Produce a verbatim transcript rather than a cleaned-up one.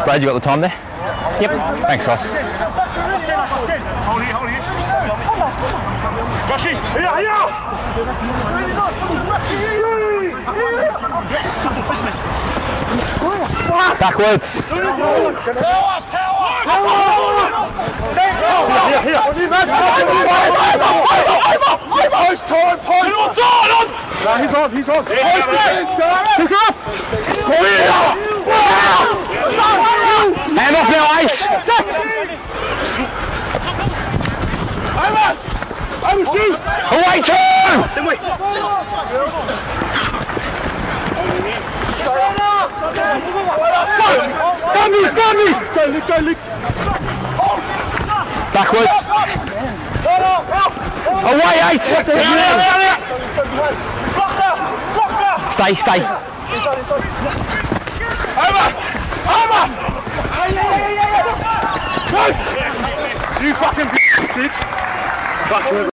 Brad, you got the time there? Yep. Thanks, guys. Hold it, hold it. Rashi, here, here! Backwards. Power, power, power! Here, here. Post time, post! He's on, on! No, he's on, he's on. Pick up! Hand off now, eight. Over! Over, shoot! Away two! Dummy, dummy! Go, Luke, go, Luke! Backwards. Away eight! Stay, stay. Over! Over! You fucking bitch!